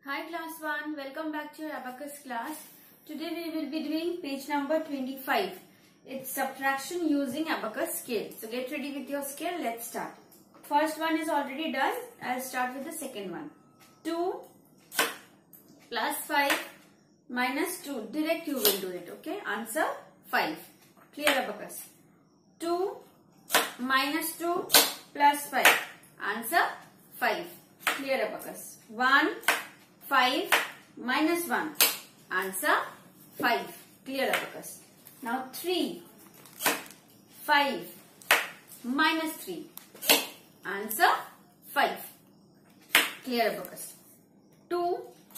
Hi class 1, welcome back to your abacus class. Today we will be doing page number 25. It's subtraction using abacus scale. So get ready with your scale, let's start. First one is already done. I'll start with the second one. 2 plus 5 minus 2. Direct you will do it, okay? Answer 5. Clear abacus. 2 minus 2 plus 5. Answer 5. Clear abacus. 1 5 minus 1. Answer 5. Clear abacus. Now 3 5 minus 3. Answer 5. Clear abacus. 2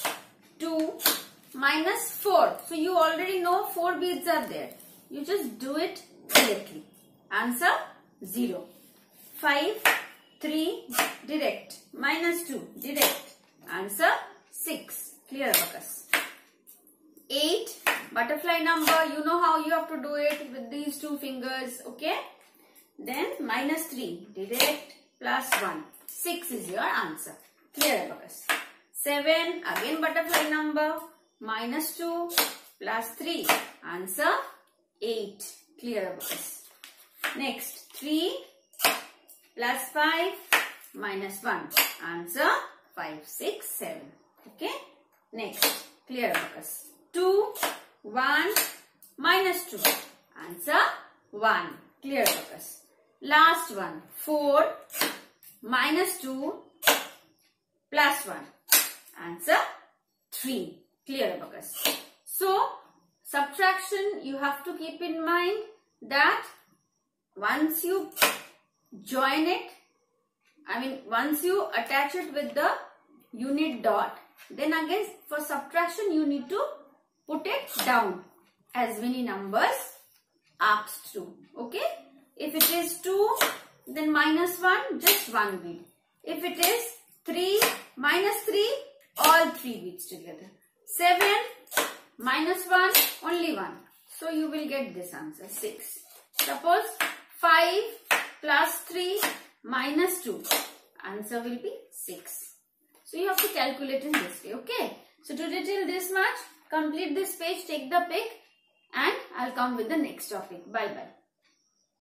minus 4. So you already know 4 beads are there. You just do it directly. Answer 0. 5 3 direct minus 2 direct. Answer 6. Clear abacus. 8 butterfly number. You know how you have to do it with these two fingers. Okay. Then minus 3 direct plus 1. 6 is your answer. Clear abacus. 7 again butterfly number. Minus 2 plus 3. Answer 8. Clear abacus. Next 3 plus 5 minus 1. Answer 5, 6, 7. Okay. Next, clear abacus. 2, 1, minus 2. Answer 1. Clear abacus. Last one. 4, minus 2, plus 1. Answer 3. Clear abacus. So, subtraction you have to keep in mind that once you join it, once you attach it with the unit dot, then again for subtraction you need to put it down as many numbers asked through. Okay. If it is 2, then minus 1, just 1 bead. If it is 3, minus 3, all 3 beads together. 7, minus 1, only 1. So you will get this answer, 6. Suppose 5 plus 3 minus 2. Answer will be 6. So you have to calculate in this way. Okay. So today till this much. Complete this page. Take the pic. And I'll come with the next topic. Bye bye.